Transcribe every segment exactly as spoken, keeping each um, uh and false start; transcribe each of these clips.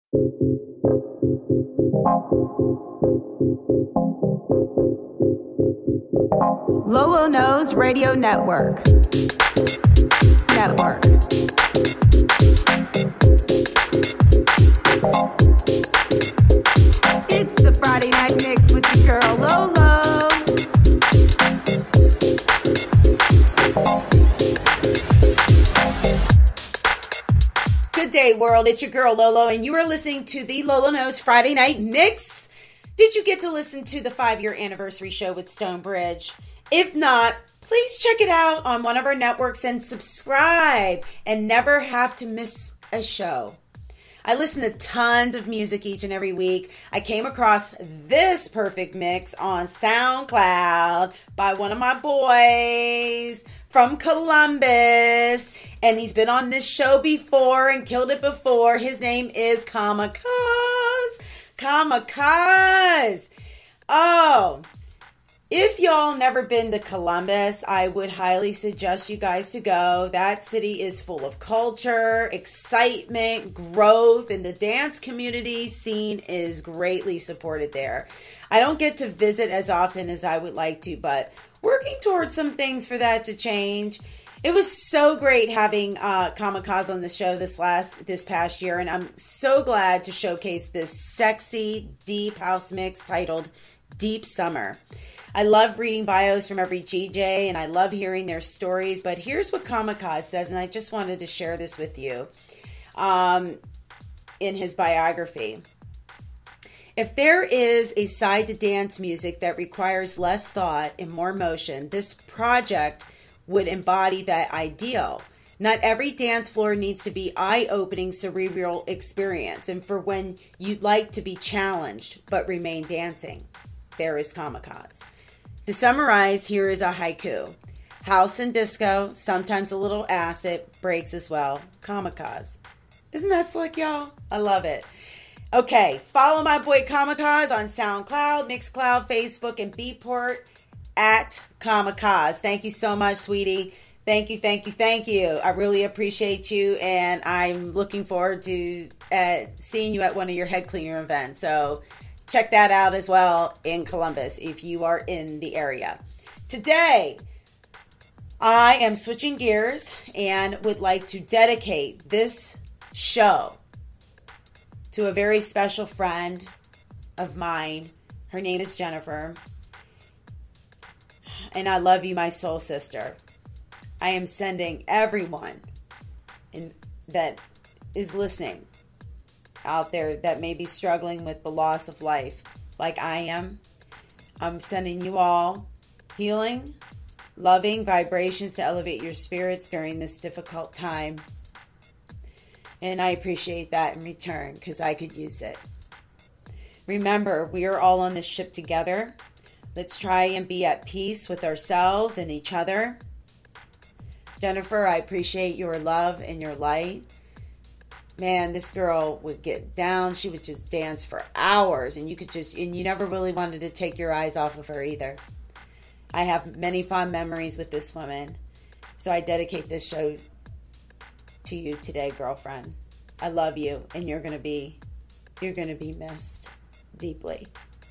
LOLO Knows Radio Network. Network. It's the Friday Night Mix with your girl LOLO. Good day, world. It's your girl LOLO, and you are listening to the LOLO Knows Friday Night Mix. Did you get to listen to the five-year anniversary show with Stonebridge? If not, please check it out on one of our networks and subscribe and never have to miss a show. I listen to tons of music each and every week. I came across this perfect mix on SoundCloud by one of my boys from Columbus. And he's been on this show before and killed it before. His name is Coma. Kamikaze. Oh, if y'all never been to Columbus, I would highly suggest you guys to go. That city is full of culture, excitement, growth, and the dance community scene is greatly supported there. I don't get to visit as often as I would like to, but working towards some things for that to change. It was so great having uh, Kamikaze on the show this last this past year, and I'm so glad to showcase this sexy, deep house mix titled Deep Summer. I love reading bios from every D J, and I love hearing their stories, but here's what Kamikaze says, and I just wanted to share this with you um, in his biography. If there is a side to dance music that requires less thought and more motion, this project would embody that ideal. Not every dance floor needs to be eye-opening cerebral experience, and for when you'd like to be challenged but remain dancing, there is Kamikaze. To summarize, here is a haiku. House and disco, sometimes a little acid, breaks as well. Kamikaze. Isn't that slick, y'all? I love it. Okay, follow my boy Kamikaze on SoundCloud, Mixcloud, Facebook, and Beatport at Kamikaze. Thank you so much, sweetie. Thank you, thank you, thank you. I really appreciate you, and I'm looking forward to uh, seeing you at one of your head cleaner events. So check that out as well in Columbus if you are in the area. Today, I am switching gears and would like to dedicate this show to a very special friend of mine. Her name is Jennifer. And I love you, my soul sister. I am sending everyone in, that is listening out there that may be struggling with the loss of life like I am. I'm sending you all healing, loving vibrations to elevate your spirits during this difficult time. And I appreciate that in return because I could use it. Remember, we are all on this ship together. Let's try and be at peace with ourselves and each other. Jennifer, I appreciate your love and your light. Man, this girl would get down. She would just dance for hours, and you could just, and you never really wanted to take your eyes off of her either. I have many fond memories with this woman, so I dedicate this show to you today, girlfriend. I love you, and you're gonna be, you're gonna be missed deeply.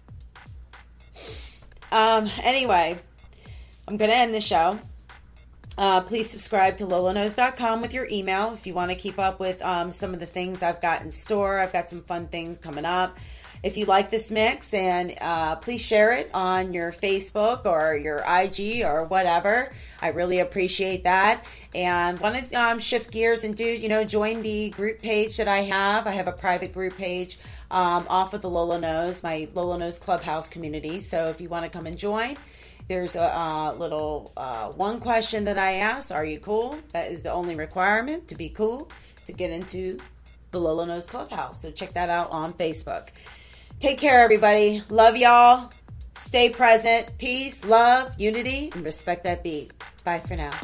Um. Anyway, I'm gonna end the show. Uh, please subscribe to lolo knows dot com with your email if you want to keep up with um, some of the things I've got in store. I've got some fun things coming up. If you like this mix, and uh, please share it on your Facebook or your I G or whatever. I really appreciate that. And want to um, shift gears and do, you know, join the group page that I have. I have a private group page um, off of the LOLO Knows, my LOLO Knows Clubhouse community. So if you want to come and join, there's a uh, little uh, one question that I ask. Are you cool? That is the only requirement to be cool to get into the LOLO Knows Clubhouse. So check that out on Facebook. Take care, everybody. Love y'all. Stay present. Peace, love, unity, and respect that beat. Bye for now.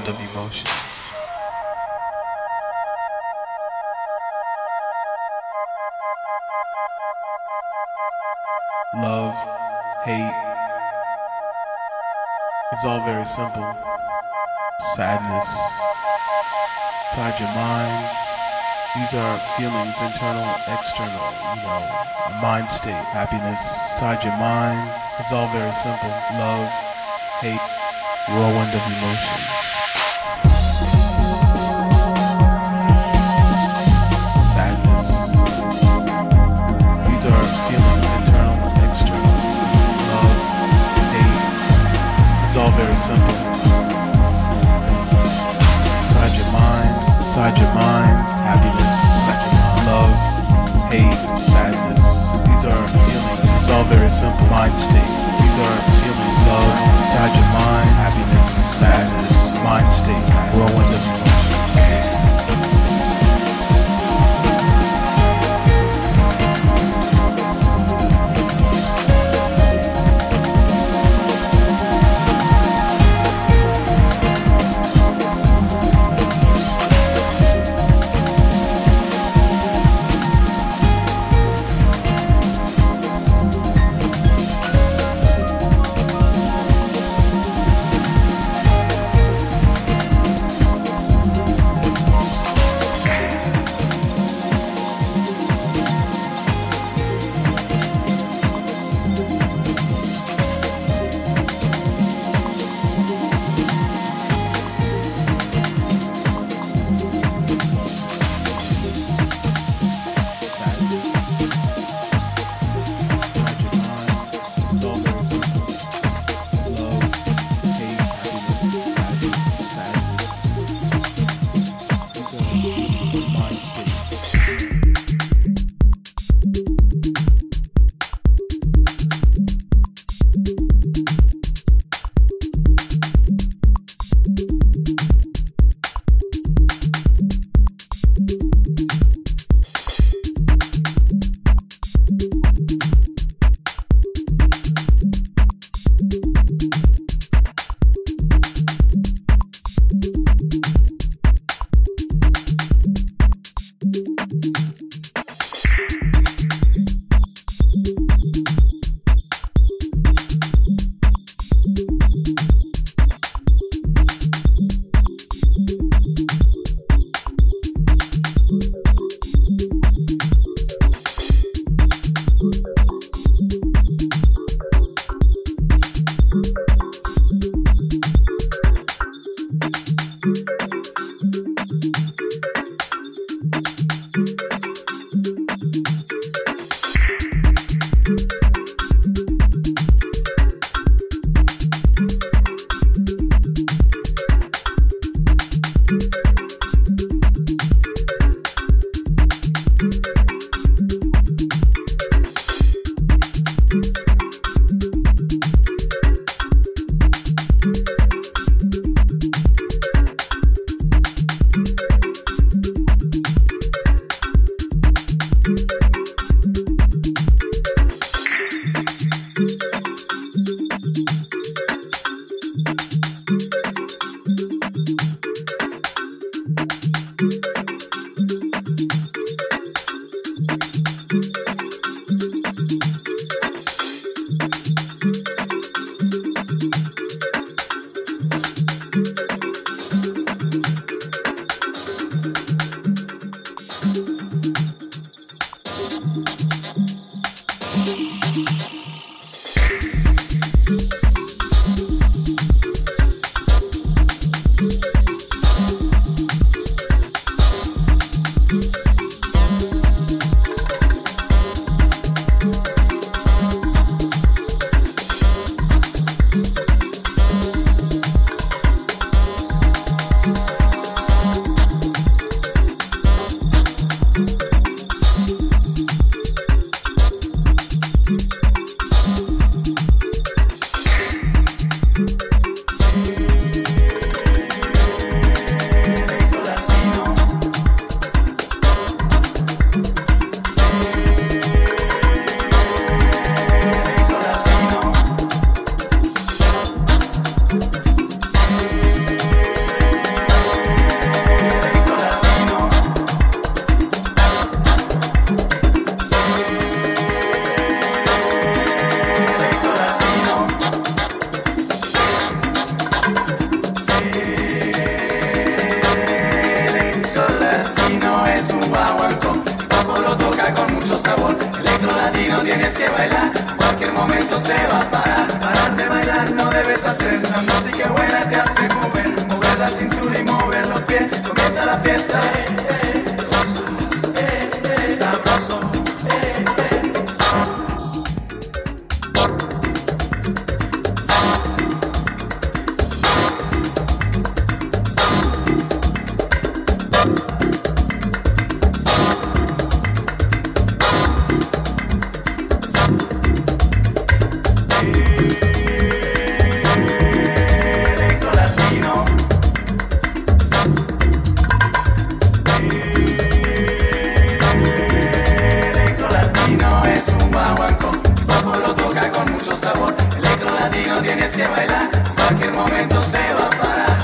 whirlwind of emotions. Love, hate, it's all very simple. Sadness, inside your mind, these are feelings, internal, external, you know, a mind state. Happiness, inside your mind, it's all very simple. Love, hate, whirlwind of emotions. Sadness, these are feelings, internal, external. Love, hate, it's all very simple. Inside your mind, inside your mind, happiness, love, hate, sadness. These are feelings. It's all very simple. Mind state. These are feelings. Love, inside your mind, happiness, sadness, mind state. Whirlwind of emotions. Thank you. Poco lo toca con mucho sabor. Electro latino tienes que bailar. Cualquier momento se va a parar. Parar de bailar no debes hacer. La música buena te hace mover. Mover la cintura y mover los pies. Comienza la fiesta. Eh, eh, gozo, eh, eh, sabroso. Eh, eh. Tienes que bailar, cualquier momento se va a parar.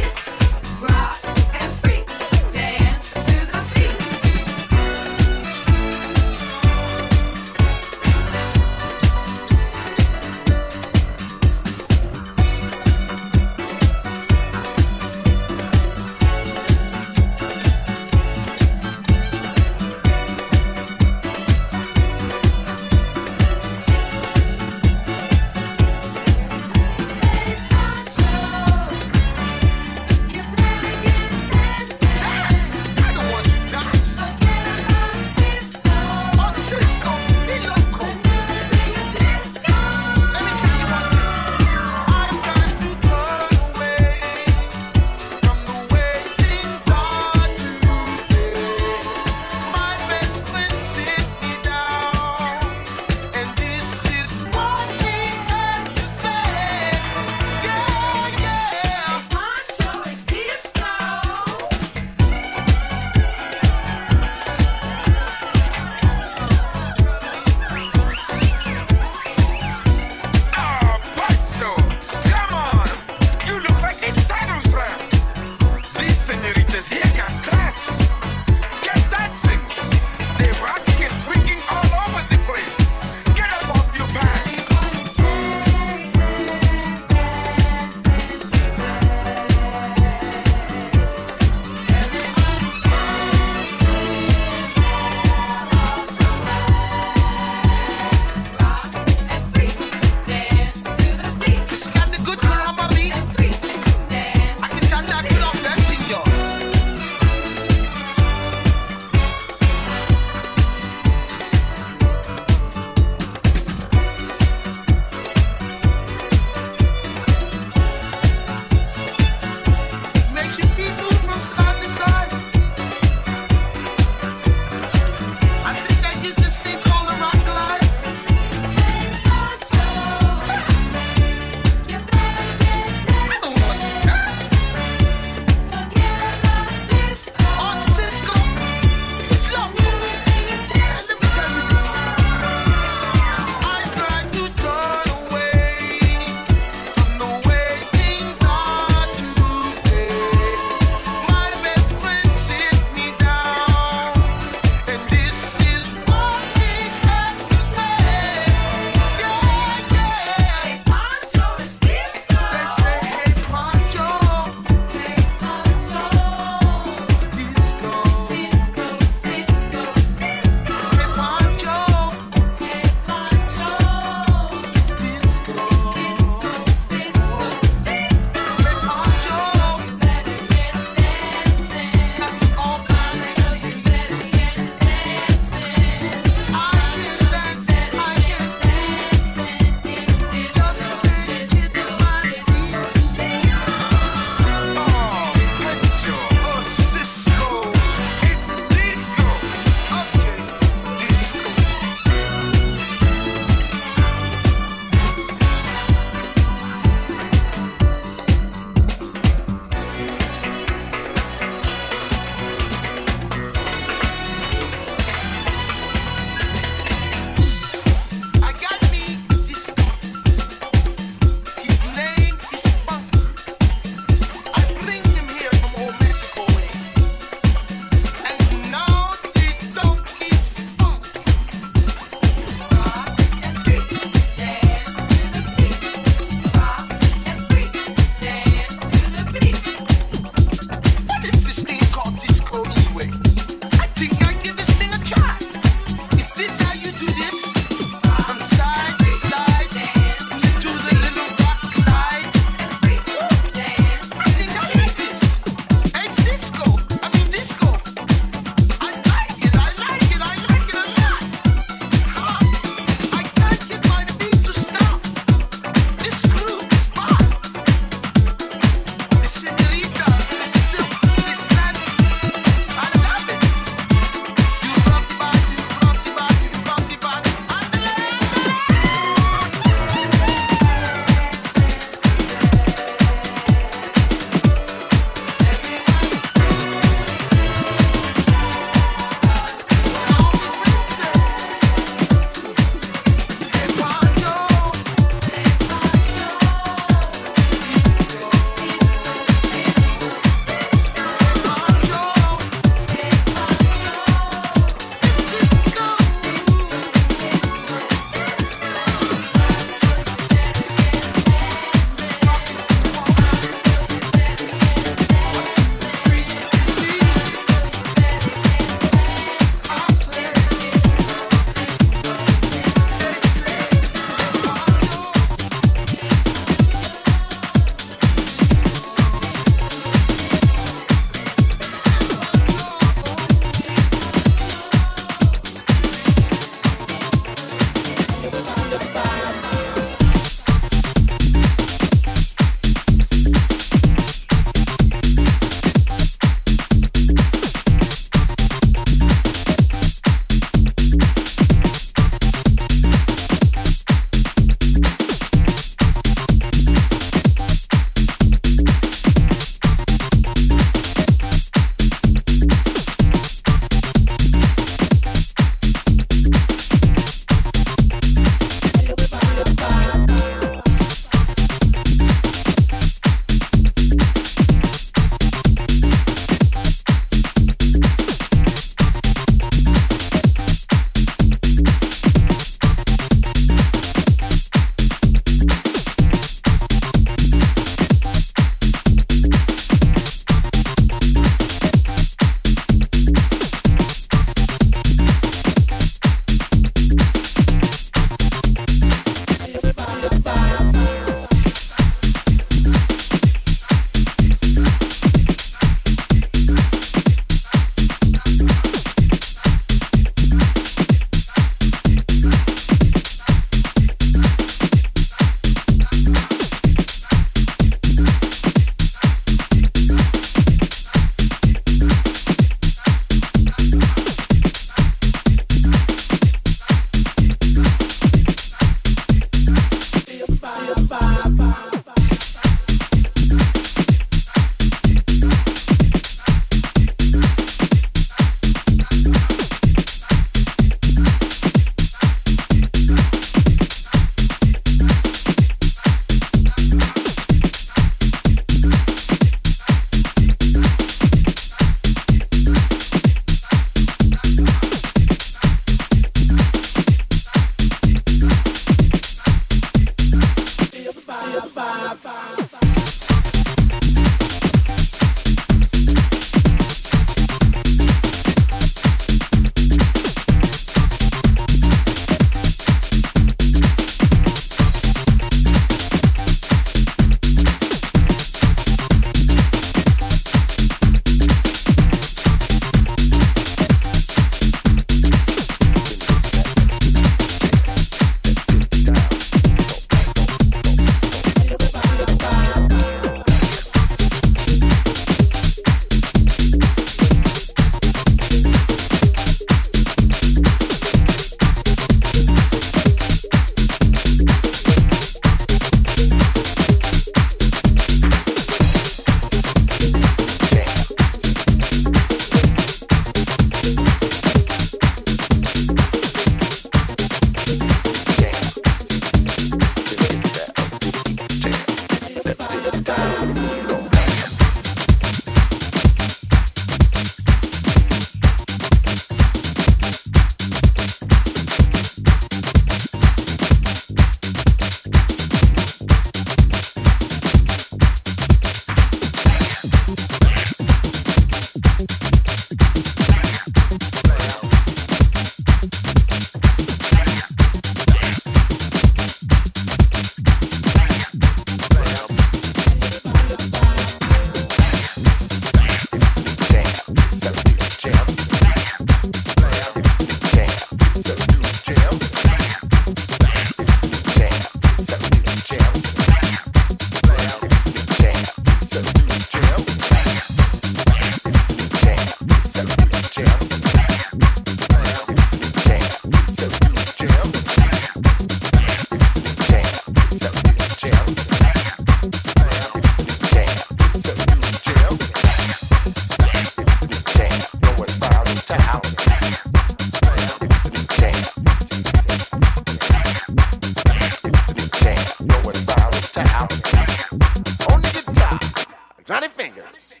Johnny Fingers.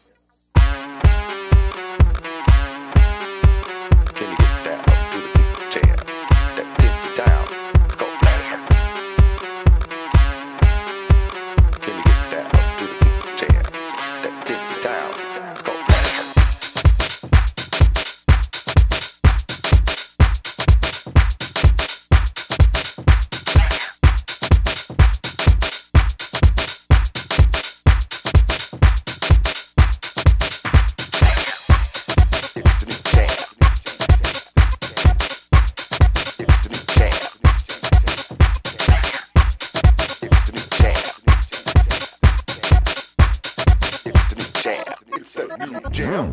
Can you get that up to the chair? That dip down. Let's go play. Can you get that up to the chair? That dip down. Let's go play. Jam.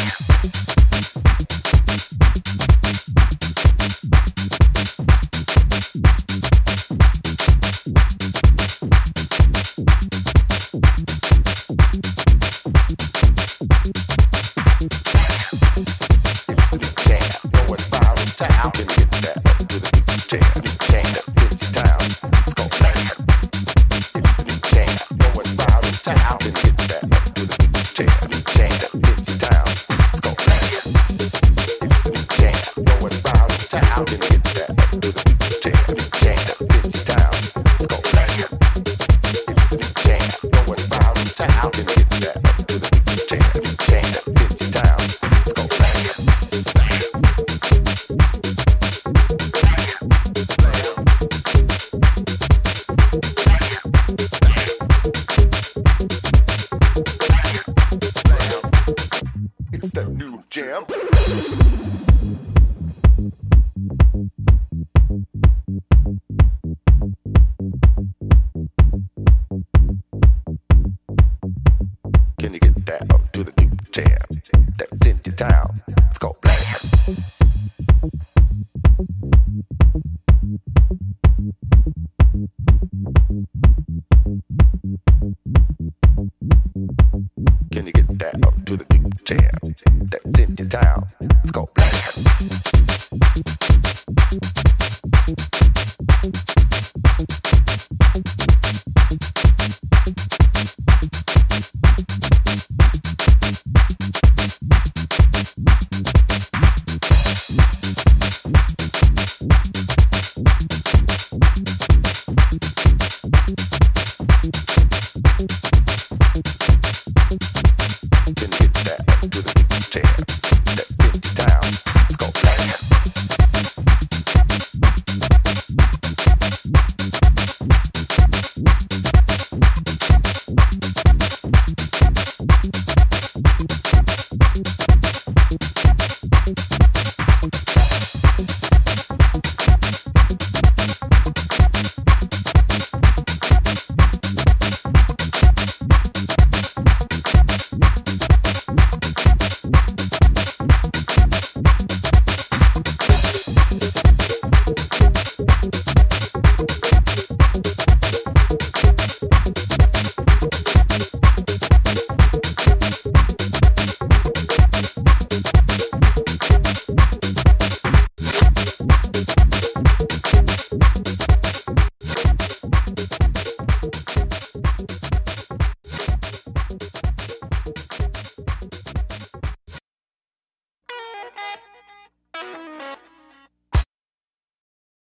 It's the new jam. Can you get that up?